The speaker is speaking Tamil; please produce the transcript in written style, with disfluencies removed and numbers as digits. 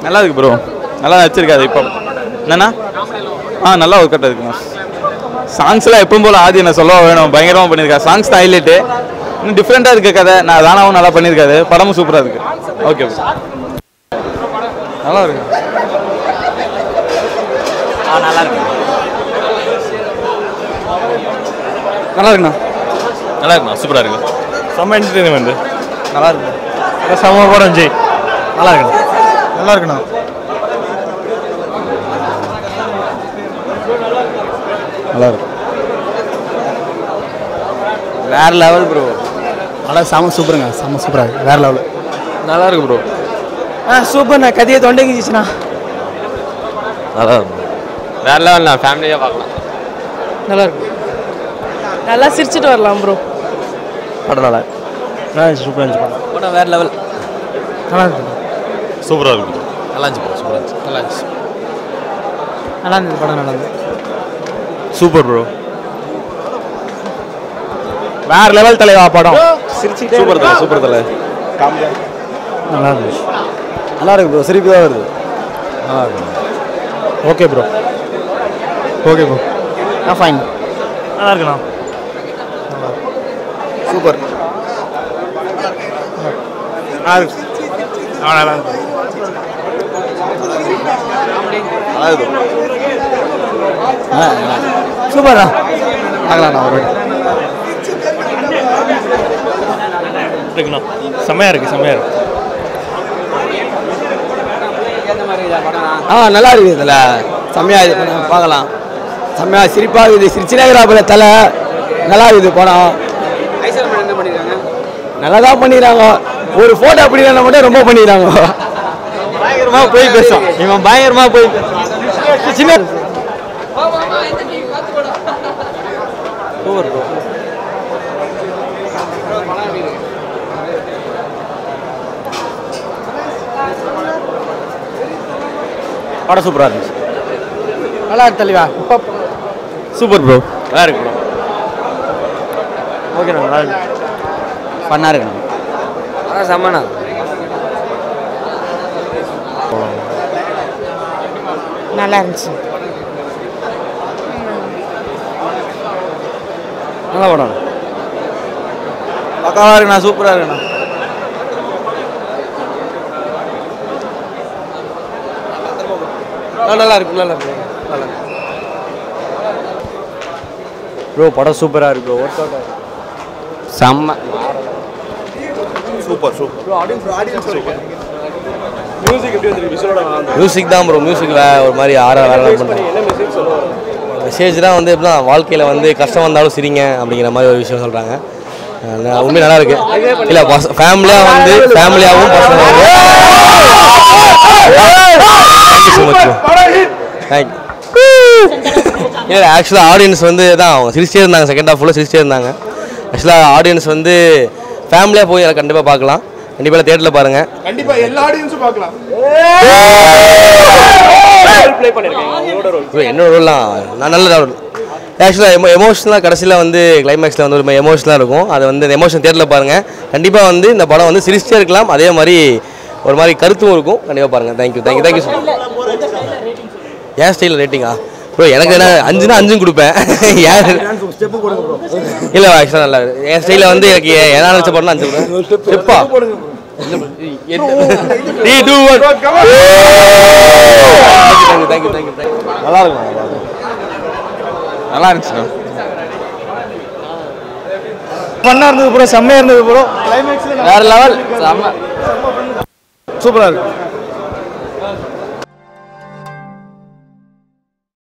நல்லா இருக்கு ப்ரோ, நல்லா நடிச்சிருக்காது. இப்போ என்னன்னா நல்லா ஒர்க் அவுட் இருக்குண்ணா. சாங்ஸ்லாம் எப்பவும் போல் ஆதி என்ன சொல்ல வேணும், பயங்கரமாக பண்ணியிருக்காரு. சாங்ஸ் தான் ஹைலைட்டு. இன்னும் டிஃப்ரெண்ட்டாக இருக்க கதை. நான் ராணாவும் நல்லா பண்ணியிருக்காரு. படமும் சூப்பராக இருக்குது. ஓகே நல்லா இருக்கு. நல்லா இருக்கு. நல்லா இருக்குண்ணா. நல்லா இருக்குண்ணா, சூப்பராக இருக்குது. செம்ம என்டர்டெயின்மெண்ட். நல்லா இருக்கு. செம்ம படம் ஜெய். நல்லா இருக்குண்ணா. நல்லா இருக்குண்ணா. நல்லா இருக்கு. வேற லெவல் ப்ரோ. நல்லா செம்ம சூப்பருங்க, செம்ம சூப்பராக இருக்குது. வேற லெவல். நல்லா இருக்கு ப்ரோ. சூப்பர்ண்ணா, கதையை தொண்டைக்குச்சுண்ணா. நல்லா இருக்கும். வேற லெவல்ண்ணா, ஃபேமிலியாக பார்க்கலாம். நல்லா இருக்கு. நல்லா சிரிச்சிட்டு வரலாம் ப்ரோ. படம் நல்லா சூப்பராக இருந்துச்சு படம். படம் வேறு லெவல். நல்லா இருக்கு. சூப்பராக இருக்குது. நல்லா இருந்துச்சு படம், சூப்பராக இருந்துச்சு. நல்லா இருந்துச்சு. நல்லா இருந்தது படம், நல்லா இருந்தது. Super bro. வேற லெவல் தலைவா படம். சூப்பர் தலை, சூப்பர் தலை. நல்லா இருந்துச்சு. நல்லா இருக்கு ப்ரோ, சிரிப்பு தான் வருது. நல்லா இருக்கு. Okay bro. Okay bro. Fine. நல்லா இருக்குண்ணா. சூப்பர். நல்லா இருக்கு. நல்லா இருக்கு. நல்லா இருக்கு. சூப்பரா பார்க்கலாண்ணா ஒரு இருக்குண்ணா. செம்மையாக இருக்குது, செம்மையாக இருக்குது. நல்லா இருக்குது. இதில் செம்மையாக இது பார்க்கலாம். செம்மையாக சிரிப்பாக இருக்குது. சிரிச்சினேங்கிறா தலை. நல்லா இருக்குது படம். நல்லா தான் பண்ணிக்கிறாங்க. ஒரு ஃபோட்டோ அப்படின்னா மட்டும் ரொம்ப பண்ணிக்கிறாங்க. பயங்கரமாக போய் பேசுவான் இவன், பயங்கரமாக போய் சின்ன சூப்பர் ப்ரோ. படம் சூப்பராக இருந்துச்சு. நல்லா இருக்கு தெளிவா. Super bro. நல்லா இருக்கு ப்ரோ. ஓகேண்ணா, நல்லா இருக்கு. ஃபன்னாக இருக்குண்ணா. அதான் செம்மண்ணா. நல்லா இருந்துச்சு. நல்லா படம். பக்காவாக இருக்குண்ணா, சூப்பராக இருக்குண்ணா. நல்லா இருக்கு. நல்லா இருக்கு. நல்லா இருக்கு ப்ரோ. படம் சூப்பராக இருக்கு ப்ரோ. ஒர்க் அவுட் ஆகுது. செம்ம. Super super. மியூசிக் தான் ப்ரோ. மியூசிக் ஒரு மாதிரி வேலை பண்ணுறேன். மெசேஜ்லாம் வந்து எப்படின்னா வாழ்க்கையில் வந்து கஷ்டம் வந்தாலும் சிரிங்க அப்படிங்கிற மாதிரி ஒரு விஷயம் சொல்கிறாங்க. உண்மையாக நல்லா இருக்கு. இல்லை ஃபேமிலியாக வந்து ஃபேமிலியாகவும் பசங்க. Thank you so much bro. Thank you. இல்லை ஆக்சுவலாக ஆடியன்ஸ் வந்து தான் அவங்க சிரிச்சிட்டே இருந்தாங்க. செகண்ட் ஹாஃப் ஃபுல்லாக சிரிச்சிட்டே இருந்தாங்க. ஆக்சுவலாக ஆடியன்ஸ் வந்து ஃபேமிலியாக போய் அதை கண்டிப்பாக பார்க்கலாம். கண்டிப்பாக தேட்டரில் பாருங்கள். கண்டிப்பாக எல்லா ஆடியன்ஸும் பார்க்கலாம். என்னோட ரோல்லாம் நான் நல்ல ரோல். ஆக்சுவலாக எமோஷனலாக கடைசியில் வந்து கிளைமேக்ஸில் வந்து ஒரு எமோஷனலாக இருக்கும். அது வந்து இந்த எமோஷன் தேட்டரில் பாருங்கள். கண்டிப்பாக வந்து இந்த படம் வந்து சிரிச்சிட்டே இருக்கலாம். அதே மாதிரி ஒரு மாதிரி கருத்தும் இருக்கும். கண்டிப்பாக பாருங்கள். Thank you thank you thank you so much. ஏன் ஸ்டைலில் ரேட்டிங்கா ப்ரோ? எனக்கு என்ன 5னா 5 கொடுப்பேன். இல்லை ஆக்சுவலாக நல்லா என் ஸ்டைலில் வந்து எனக்கு என்ன நினச்ச படம்னா 5 கொடுப்பேன். ஸ்டெப்பா 3 2 1. Thank you thank you thank you. நல்லா இருக்கும். நல்லா இருந்துச்சுண்ணா. ஃபன்னாக இருந்தது ப்ரோ. செம்மையாக இருந்தது ப்ரோ. கிளைமேக்ஸில் வேறு லெவல். செம்ம. சூப்பராக இருக்கு.